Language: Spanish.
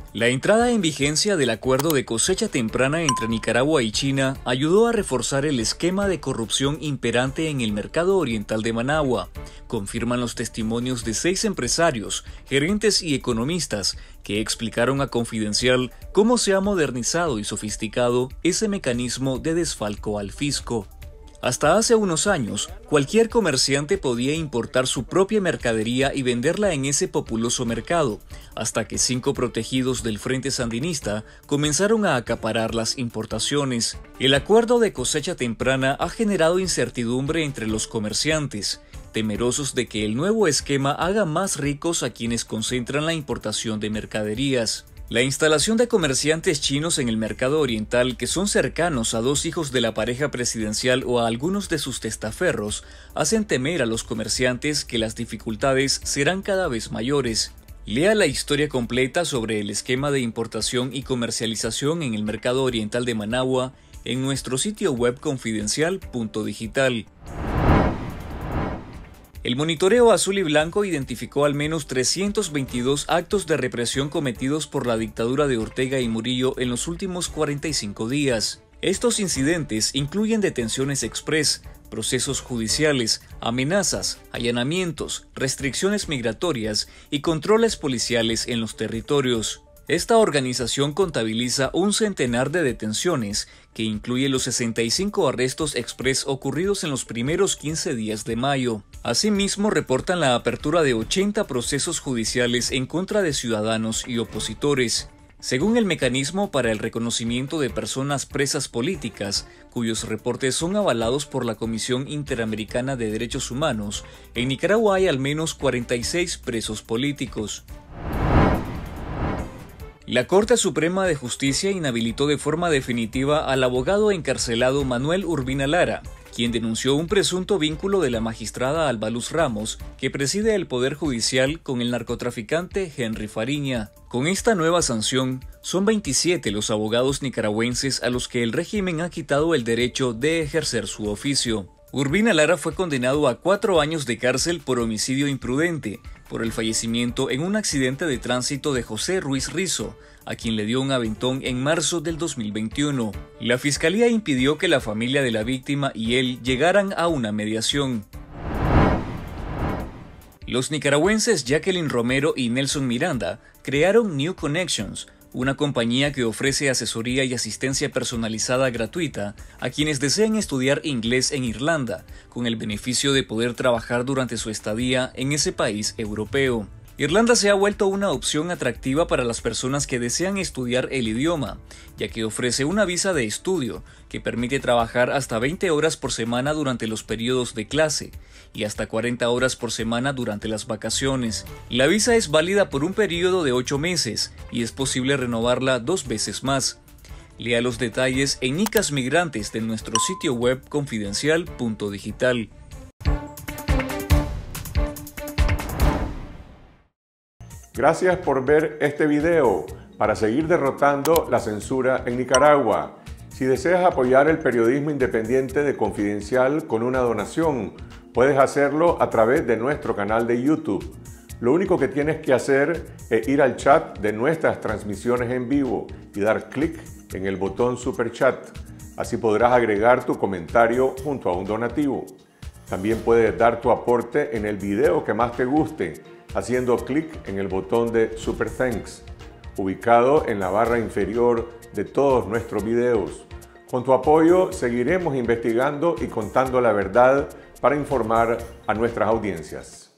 La entrada en vigencia del acuerdo de cosecha temprana entre Nicaragua y China ayudó a reforzar el esquema de corrupción imperante en el mercado oriental de Managua, confirman los testimonios de 6 empresarios, gerentes y economistas que explicaron a Confidencial cómo se ha modernizado y sofisticado ese mecanismo de desfalco al fisco. Hasta hace unos años, cualquier comerciante podía importar su propia mercadería y venderla en ese populoso mercado, hasta que 5 protegidos del Frente Sandinista comenzaron a acaparar las importaciones. El acuerdo de cosecha temprana ha generado incertidumbre entre los comerciantes, temerosos de que el nuevo esquema haga más ricos a quienes concentran la importación de mercaderías. La instalación de comerciantes chinos en el mercado oriental que son cercanos a 2 hijos de la pareja presidencial o a algunos de sus testaferros hacen temer a los comerciantes que las dificultades serán cada vez mayores. Lea la historia completa sobre el esquema de importación y comercialización en el mercado oriental de Managua en nuestro sitio web confidencial.digital. El monitoreo azul y blanco identificó al menos 322 actos de represión cometidos por la dictadura de Ortega y Murillo en los últimos 45 días. Estos incidentes incluyen detenciones express, procesos judiciales, amenazas, allanamientos, restricciones migratorias y controles policiales en los territorios. Esta organización contabiliza un centenar de detenciones, que incluye los 65 arrestos express ocurridos en los primeros 15 días de mayo. Asimismo, reportan la apertura de 80 procesos judiciales en contra de ciudadanos y opositores. Según el Mecanismo para el Reconocimiento de Personas Presas Políticas, cuyos reportes son avalados por la Comisión Interamericana de Derechos Humanos, en Nicaragua hay al menos 46 presos políticos. La Corte Suprema de Justicia inhabilitó de forma definitiva al abogado encarcelado Manuel Urbina Lara, quien denunció un presunto vínculo de la magistrada Alba Luz Ramos, que preside el Poder Judicial, con el narcotraficante Henry Fariña. Con esta nueva sanción, son 27 los abogados nicaragüenses a los que el régimen ha quitado el derecho de ejercer su oficio. Urbina Lara fue condenado a 4 años de cárcel por homicidio imprudente, por el fallecimiento en un accidente de tránsito de José Ruiz Rizo, a quien le dio un aventón en marzo del 2021. La fiscalía impidió que la familia de la víctima y él llegaran a una mediación. Los nicaragüenses Jacqueline Romero y Nelson Miranda crearon New Connections, una compañía que ofrece asesoría y asistencia personalizada gratuita a quienes desean estudiar inglés en Irlanda, con el beneficio de poder trabajar durante su estadía en ese país europeo. Irlanda se ha vuelto una opción atractiva para las personas que desean estudiar el idioma, ya que ofrece una visa de estudio que permite trabajar hasta 20 horas por semana durante los periodos de clase y hasta 40 horas por semana durante las vacaciones. La visa es válida por un periodo de 8 meses y es posible renovarla 2 veces más. Lea los detalles en Nicas Migrantes de nuestro sitio web confidencial.digital. Gracias por ver este video para seguir derrotando la censura en Nicaragua. Si deseas apoyar el periodismo independiente de Confidencial con una donación, puedes hacerlo a través de nuestro canal de YouTube. Lo único que tienes que hacer es ir al chat de nuestras transmisiones en vivo y dar clic en el botón Super Chat. Así podrás agregar tu comentario junto a un donativo. También puedes dar tu aporte en el video que más te guste, haciendo clic en el botón de Super Thanks, ubicado en la barra inferior de todos nuestros videos. Con tu apoyo seguiremos investigando y contando la verdad para informar a nuestras audiencias.